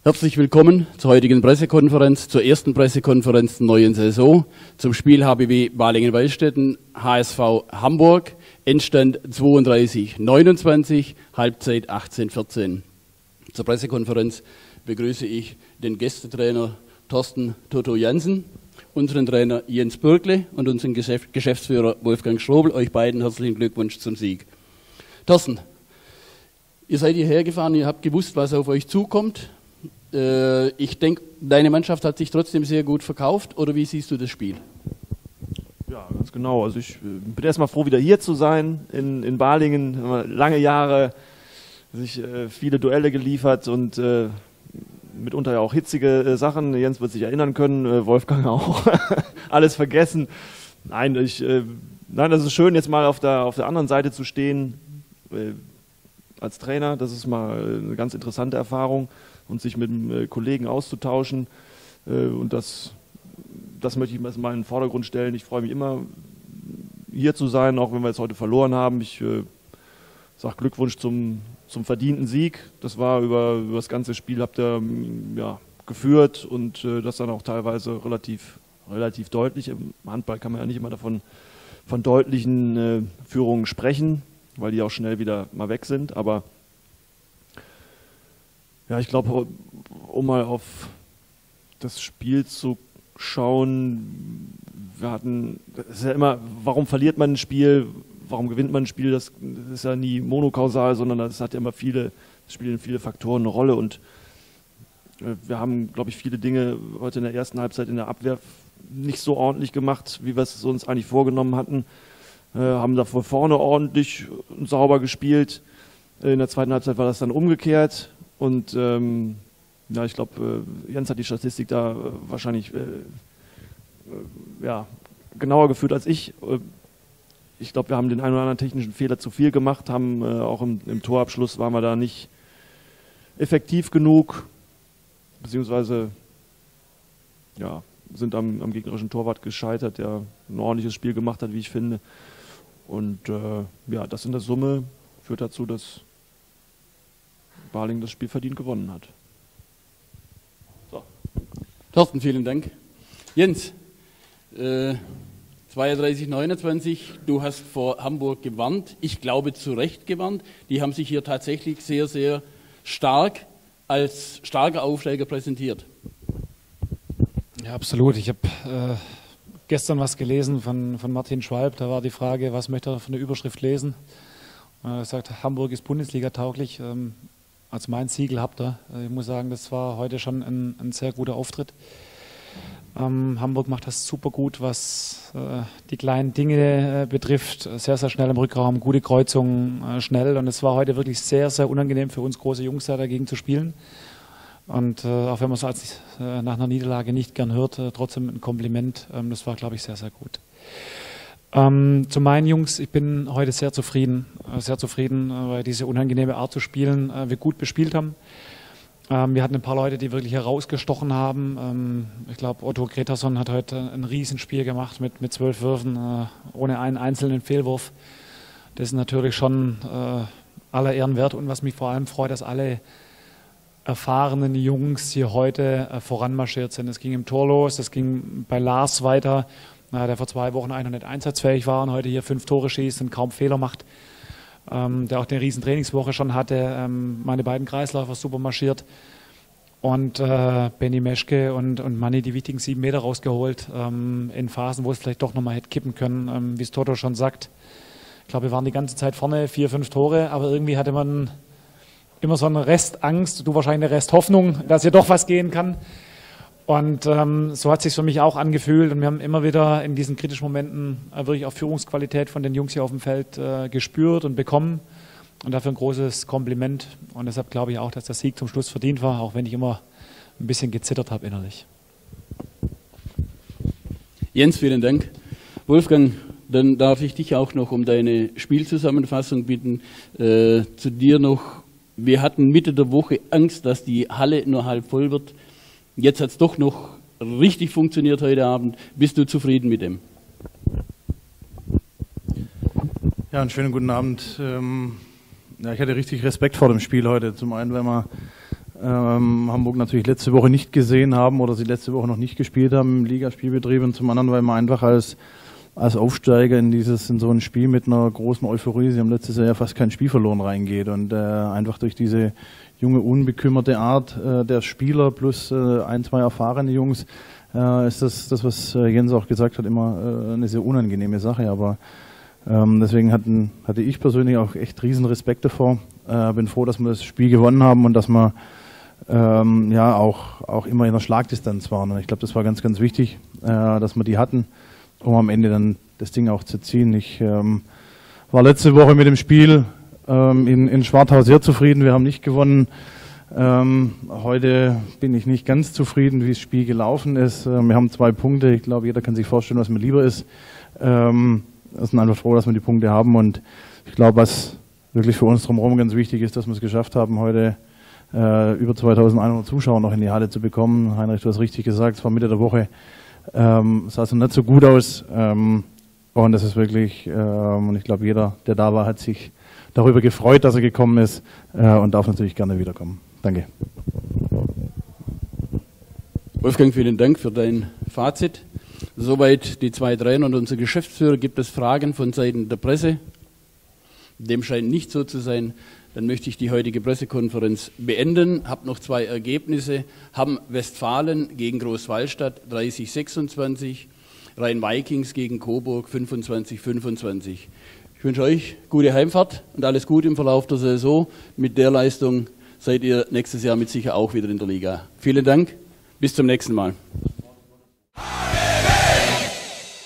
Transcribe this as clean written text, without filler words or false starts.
Herzlich willkommen zur heutigen Pressekonferenz, zur ersten Pressekonferenz der neuen Saison, zum Spiel HBW Balingen-Waldstätten, HSV Hamburg, Endstand 32:29, Halbzeit 18:14. Zur Pressekonferenz begrüße ich den Gästetrainer Thorsten Toto Jansen, unseren Trainer Jens Bürgle und unseren Geschäftsführer Wolfgang Strobel. Euch beiden herzlichen Glückwunsch zum Sieg. Thorsten, ihr seid hierher gefahren, ihr habt gewusst, was auf euch zukommt. Ich denke, deine Mannschaft hat sich trotzdem sehr gut verkauft, oder wie siehst du das Spiel? Ja, ganz genau. Also ich bin erstmal froh, wieder hier zu sein in Balingen. Lange Jahre sich viele Duelle geliefert und mitunter ja auch hitzige Sachen. Jens wird sich erinnern können, Wolfgang auch. Alles vergessen. Nein, das ist schön, jetzt mal auf der anderen Seite zu stehen als Trainer. Das ist mal eine ganz interessante Erfahrung. Und sich mit dem Kollegen auszutauschen. Und das möchte ich mal in den Vordergrund stellen. Ich freue mich immer, hier zu sein, auch wenn wir jetzt heute verloren haben. Ich sage Glückwunsch zum verdienten Sieg. Das war über das ganze Spiel, habt ihr geführt und das dann auch teilweise relativ deutlich. Im Handball kann man ja nicht immer von deutlichen Führungen sprechen, weil die auch schnell wieder mal weg sind. Aber ja, ich glaube, um mal auf das Spiel zu schauen, das ist ja immer, warum verliert man ein Spiel, warum gewinnt man ein Spiel, das ist ja nie monokausal, sondern das hat ja immer das spielen viele Faktoren eine Rolle und wir haben, glaube ich, viele Dinge heute in der ersten Halbzeit in der Abwehr nicht so ordentlich gemacht, wie wir es uns eigentlich vorgenommen hatten, haben da vor vorne ordentlich und sauber gespielt, in der zweiten Halbzeit war das dann umgekehrt. Und ich glaube, Jens hat die Statistik da wahrscheinlich genauer geführt als ich. Ich glaube, wir haben den einen oder anderen technischen Fehler zu viel gemacht, haben auch im Torabschluss waren wir da nicht effektiv genug, beziehungsweise sind am gegnerischen Torwart gescheitert, der ein ordentliches Spiel gemacht hat, wie ich finde. Und das in der Summe führt dazu, dass Balingen das Spiel verdient gewonnen hat. So. Thorsten, vielen Dank. Jens, 32:29, du hast vor Hamburg gewarnt. Ich glaube, zu Recht gewarnt. Die haben sich hier tatsächlich sehr, sehr stark als starker Aufsteiger präsentiert. Ja, absolut. Ich habe gestern was gelesen von Martin Schwalb. Da war die Frage, was möchte er von der Überschrift lesen? Er sagt, Hamburg ist Bundesliga tauglich. Als mein Siegel habt ihr. Ich muss sagen, das war heute schon ein sehr guter Auftritt. Hamburg macht das super gut, was die kleinen Dinge betrifft. Sehr, sehr schnell im Rückraum, gute Kreuzungen, schnell. Und es war heute wirklich sehr, sehr unangenehm für uns große Jungs da dagegen zu spielen. Und auch wenn man es nach einer Niederlage nicht gern hört, trotzdem ein Kompliment. Das war, glaube ich, sehr, sehr gut. Zu meinen Jungs, ich bin heute sehr zufrieden, weil diese unangenehme Art zu spielen wir gut bespielt haben. Wir hatten ein paar Leute, die wirklich herausgestochen haben. Ich glaube, Otto Gretarsson hat heute ein Riesenspiel gemacht mit 12 Würfen, ohne einen einzelnen Fehlwurf. Das ist natürlich schon aller Ehren wert und was mich vor allem freut, dass alle erfahrenen Jungs hier heute voranmarschiert sind. Es ging im Tor los, es ging bei Lars weiter, der vor 2 Wochen noch nicht einsatzfähig war und heute hier 5 Tore schießt und kaum Fehler macht. Der auch eine riesen Trainingswoche schon hatte, meine beiden Kreisläufer super marschiert und Benny Meschke und Manni die wichtigen 7 Meter rausgeholt in Phasen, wo es vielleicht doch nochmal hätte kippen können, wie es Toto schon sagt. Ich glaube, wir waren die ganze Zeit vorne, 4, 5 Tore, aber irgendwie hatte man immer so eine Restangst, du wahrscheinlich eine Resthoffnung, dass hier doch was gehen kann. Und so hat es sich für mich auch angefühlt und wir haben immer wieder in diesen kritischen Momenten wirklich auch Führungsqualität von den Jungs hier auf dem Feld gespürt und bekommen und dafür ein großes Kompliment und deshalb glaube ich auch, dass der Sieg zum Schluss verdient war, auch wenn ich immer ein bisschen gezittert habe innerlich. Jens, vielen Dank. Wolfgang, dann darf ich dich auch noch um deine Spielzusammenfassung bitten. Zu dir noch, wir hatten Mitte der Woche Angst, dass die Halle nur halb voll wird. Jetzt hat es doch noch richtig funktioniert heute Abend. Bist du zufrieden mit dem? Ja, einen schönen guten Abend. Ich hatte richtig Respekt vor dem Spiel heute. Zum einen, weil wir Hamburg natürlich letzte Woche nicht gesehen haben oder sie letzte Woche noch nicht gespielt haben im Ligaspielbetrieb und zum anderen, weil man einfach als Aufsteiger in so ein Spiel mit einer großen Euphorie, sie haben letztes Jahr ja fast kein Spiel verloren, reingeht und einfach durch diese junge, unbekümmerte Art der Spieler plus ein, zwei erfahrene Jungs ist das, was Jens auch gesagt hat, immer eine sehr unangenehme Sache, aber deswegen hatte ich persönlich auch echt riesen Respekt davor. Bin froh, dass wir das Spiel gewonnen haben und dass wir ja auch immer in der Schlagdistanz waren. Und ich glaube, das war ganz, ganz wichtig, dass wir die hatten, um am Ende dann das Ding auch zu ziehen. Ich war letzte Woche mit dem Spiel in Schwartau sehr zufrieden. Wir haben nicht gewonnen. Heute bin ich nicht ganz zufrieden, wie das Spiel gelaufen ist. Wir haben 2 Punkte. Ich glaube, jeder kann sich vorstellen, was mir lieber ist. Wir sind einfach froh, dass wir die Punkte haben und ich glaube, was wirklich für uns drumherum ganz wichtig ist, dass wir es geschafft haben, heute über 2100 Zuschauer noch in die Halle zu bekommen. Heinrich, du hast richtig gesagt, es war Mitte der Woche, sah es noch nicht so gut aus und das ist wirklich, und ich glaube, jeder, der da war, hat sich darüber gefreut, dass er gekommen ist und darf natürlich gerne wiederkommen. Danke. Wolfgang, vielen Dank für dein Fazit. Soweit die 2 Trainer und unser Geschäftsführer. Gibt es Fragen von Seiten der Presse? Dem scheint nicht so zu sein. Dann möchte ich die heutige Pressekonferenz beenden. Habe noch 2 Ergebnisse. Hamm-Westfalen gegen Großwallstadt 30-26. Rhein-Vikings gegen Coburg 25-25. Ich wünsche euch gute Heimfahrt und alles Gute im Verlauf der Saison. Mit der Leistung seid ihr nächstes Jahr mit sicher auch wieder in der Liga. Vielen Dank. Bis zum nächsten Mal.